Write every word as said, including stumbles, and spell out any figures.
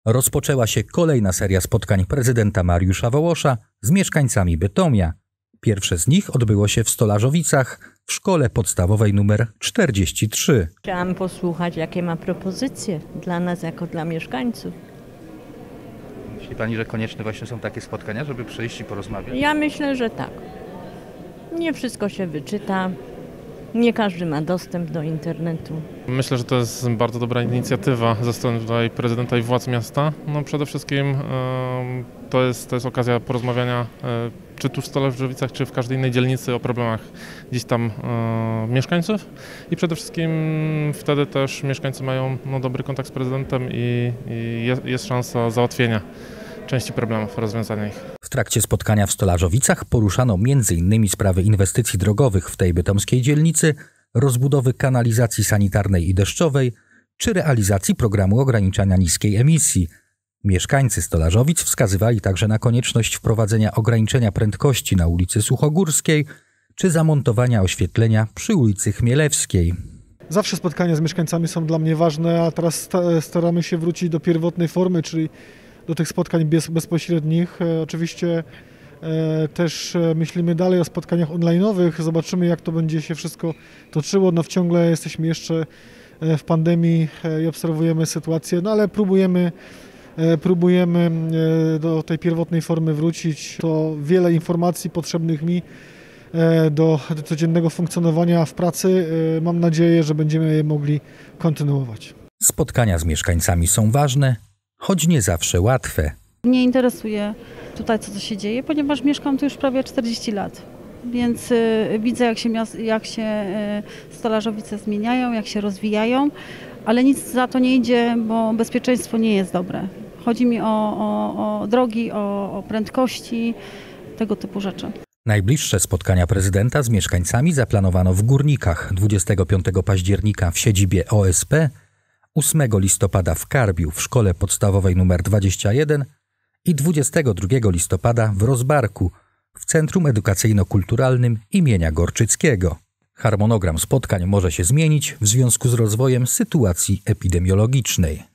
Rozpoczęła się kolejna seria spotkań prezydenta Mariusza Wołosza z mieszkańcami Bytomia. Pierwsze z nich odbyło się w Stolażowicach w szkole podstawowej nr czterdzieści trzy. Chciałam posłuchać, jakie ma propozycje dla nas, jako dla mieszkańców. Myśli Pani, że konieczne właśnie są takie spotkania, żeby przyjść i porozmawiać? Ja myślę, że tak. Nie wszystko się wyczyta. Nie każdy ma dostęp do internetu. Myślę, że to jest bardzo dobra inicjatywa ze strony tutaj prezydenta i władz miasta. No przede wszystkim e, to, jest, to jest okazja porozmawiania e, czy tu w Stolażowicach, czy w każdej innej dzielnicy o problemach gdzieś tam e, mieszkańców. I przede wszystkim wtedy też mieszkańcy mają no, dobry kontakt z prezydentem i, i jest, jest szansa załatwienia części problemów, rozwiązania ich. W trakcie spotkania w Stolażowicach poruszano między innymi sprawy inwestycji drogowych w tej bytomskiej dzielnicy, rozbudowy kanalizacji sanitarnej i deszczowej, czy realizacji programu ograniczania niskiej emisji. Mieszkańcy Stolażowic wskazywali także na konieczność wprowadzenia ograniczenia prędkości na ulicy Suchogórskiej, czy zamontowania oświetlenia przy ulicy Chmielewskiej. Zawsze spotkania z mieszkańcami są dla mnie ważne, a teraz staramy się wrócić do pierwotnej formy, czyli do tych spotkań bez, bezpośrednich. E, oczywiście e, też myślimy dalej o spotkaniach online'owych. Zobaczymy, jak to będzie się wszystko toczyło. No, ciągle jesteśmy jeszcze w pandemii e, i obserwujemy sytuację, no ale próbujemy, e, próbujemy e, do tej pierwotnej formy wrócić. To wiele informacji potrzebnych mi e, do, do codziennego funkcjonowania w pracy. E, mam nadzieję, że będziemy je mogli kontynuować. Spotkania z mieszkańcami są ważne, choć nie zawsze łatwe. Mnie interesuje tutaj, co, co się dzieje, ponieważ mieszkam tu już prawie czterdzieści lat, więc y, widzę, jak się, miast, jak się y, Stolażowice zmieniają, jak się rozwijają, ale nic za to nie idzie, bo bezpieczeństwo nie jest dobre. Chodzi mi o, o, o drogi, o, o prędkości, tego typu rzeczy. Najbliższe spotkania prezydenta z mieszkańcami zaplanowano w Górnikach dwudziestego piątego października w siedzibie O S P, ósmego listopada w Karbiu w szkole podstawowej nr dwadzieścia jeden i dwudziestego drugiego listopada w Rozbarku w Centrum Edukacyjno-Kulturalnym imienia Gorczyckiego. Harmonogram spotkań może się zmienić w związku z rozwojem sytuacji epidemiologicznej.